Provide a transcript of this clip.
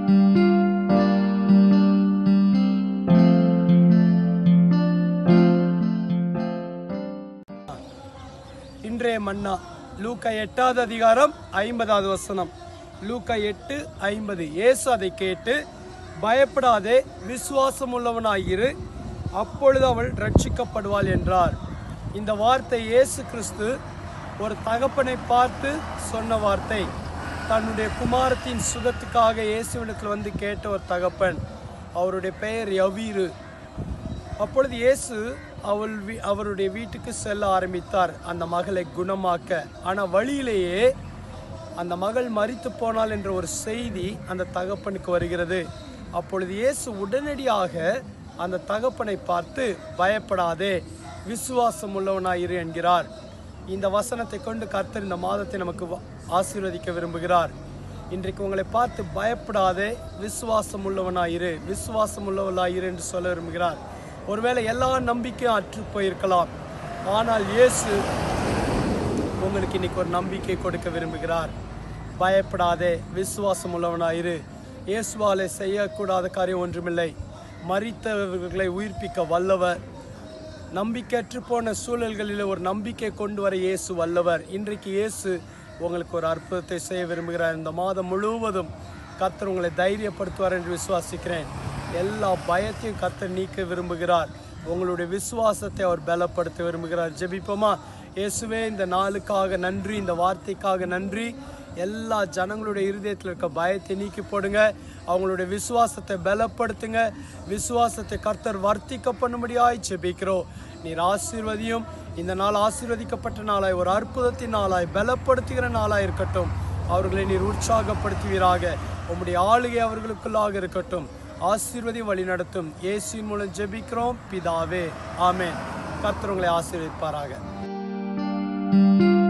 இன்றைய மன்னா லூக்கா 8வது அதிகாரம் 50வது வசனம். லூக்கா 8:50. இயேசு அதை கேட்டு, பயப்படாதே, விசுவாசம் உள்ளவனாயிரு, அப்பொழுது அவள் ரட்சிக்கப்படுவாள் என்றார். இந்த வார்த்தை இயேசு கிறிஸ்து ஒரு தகப்பனை பார்த்து சொன்ன வார்த்தை. தன்னுடைய குமாரத்தின் சுகத்துக்காக இயேசுவிடத்தில் வந்து கேட்ட ஒரு தகப்பன். அவருடைய பெயர் யவீரு. அப்பொழுது இயேசு அவருடைய வீட்டுக்கு செல்ல ஆரம்பித்தார் அந்த மகளை குணமாக்க. ஆனால் வழியிலேயே அந்த மகள் மரித்து போனாள் என்ற ஒரு செய்தி அந்த தகப்பனுக்கு வருகிறது. அப்பொழுது இயேசு உடனடியாக அந்த தகப்பனை பார்த்து, பயப்படாதே, விசுவாசம் உள்ளவனாயிரு என்கிறார். இந்த வசனத்தை கொண்டு கர்த்தர் இந்த மாதத்தை நமக்கு ஆசீர்வதிக்க விரும்புகிறார். இன்றைக்கு உங்களை பார்த்து பயப்படாதே, விசுவாசம் உள்ளவனாயிரு, விசுவாசம் உள்ளவனாயிரு என்று சொல்ல விரும்புகிறார். ஒருவேளை எல்லா நம்பிக்கையும் அற்று போயிருக்கலாம், ஆனால் இயேசு உங்களுக்கு இன்னைக்கு ஒரு நம்பிக்கை கொடுக்க விரும்புகிறார். பயப்படாதே, விசுவாசம் உள்ளவனாயிரு. இயேசுவாலே செய்யக்கூடாத காரியம் ஒன்றுமில்லை. மரித்தவர்களை உயிர்ப்பிக்க வல்லவர். நம்பிக்கையற்று போன சூழல்களில் ஒரு நம்பிக்கை கொண்டு வர இயேசு வல்லவர். இன்றைக்கு இயேசு உங்களுக்கு ஒரு அற்புதத்தை செய்ய விரும்புகிறார். இந்த மாதம் முழுவதும் கர்த்தர் உங்களை தைரியப்படுத்துவார் என்று விசுவாசிக்கிறேன். எல்லா பயத்தையும் கர்த்தர் நீக்க விரும்புகிறார். உங்களுடைய விசுவாசத்தை அவர் பலப்படுத்த விரும்புகிறார். ஜெபிப்போமா? இயேசுவே, இந்த நாளுக்காக நன்றி, இந்த வார்த்தைக்காக நன்றி. எல்லா ஜனங்களுடைய இருதயத்தில் இருக்க பயத்தை நீக்கி போடுங்க. அவங்களுடைய விசுவாசத்தை பலப்படுத்துங்க. விசுவாசத்தை கர்த்தர் வர்த்திக்க பண்ணும்படியாய் ஜெபிக்கிறோம். நீர் ஆசீர்வதியும். இந்த நாள் ஆசீர்வதிக்கப்பட்ட நாளாய், ஒரு அற்புதத்தின் நாளாய், பலப்படுத்துகிற நாளாய் இருக்கட்டும். அவர்களை நீர் உற்சாகப்படுத்துவீராக. உம்முடைய ஆளுகை அவர்களுக்குள்ளாக இருக்கட்டும். ஆசீர்வதி வழி நடத்தும். இயேசுவின் மூலம் ஜெபிக்கிறோம் பிதாவே, ஆமென். கர்த்தர் உங்களை ஆசீர்வதிப்பாராக.